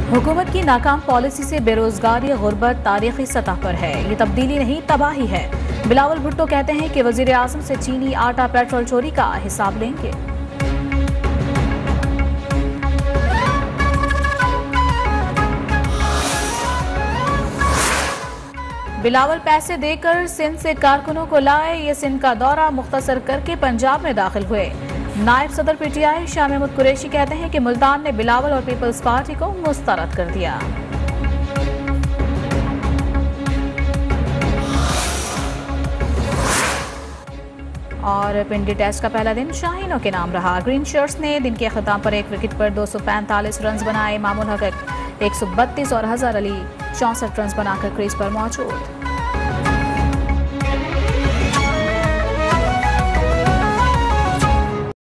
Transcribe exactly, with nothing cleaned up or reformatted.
हुकूमत की नाकाम पॉलिसी से बेरोजगारी गुर्बत तारीखी सतह पर है। ये तब्दीली नहीं तबाही है। बिलावल भुट्टो कहते हैं कि वजीर आजम से चीनी आटा पेट्रोल चोरी का हिसाब लेंगे। बिलावल पैसे देकर सिंध से कारकुनों को लाए। ये सिंध का दौरा मुख्तसर करके पंजाब में दाखिल हुए। नायब सदर पीटीआई शाह महमूद कुरैशी कहते हैं कि मुल्तान ने बिलावल और पीपल्स पार्टी को मुस्तरद कर दिया। और पिंडी टेस्ट का पहला दिन शाहीनों के नाम रहा। ग्रीन शर्ट्स ने दिन के अख्ताम पर एक विकेट पर दो सौ पैंतालीस रन बनाए। मामूल हक एक सौ बत्तीस और हजर अली चौंसठ रन बनाकर क्रीज पर मौजूद।